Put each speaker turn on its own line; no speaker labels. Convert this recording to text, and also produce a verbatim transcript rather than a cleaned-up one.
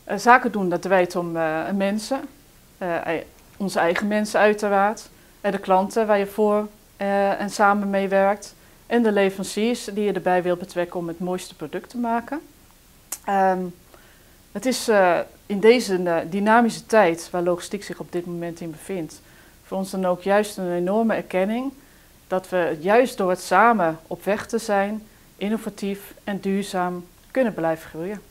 Uh, zaken doen, dat draait om uh, mensen, uh, onze eigen mensen uiteraard, en de klanten waar je voor uh, en samen mee werkt, en de leveranciers die je erbij wilt betrekken om het mooiste product te maken. Um, het is uh, in deze uh, dynamische tijd, waar logistiek zich op dit moment in bevindt, voor ons dan ook juist een enorme erkenning dat we juist door het samen op weg te zijn, innovatief en duurzaam kunnen blijven groeien.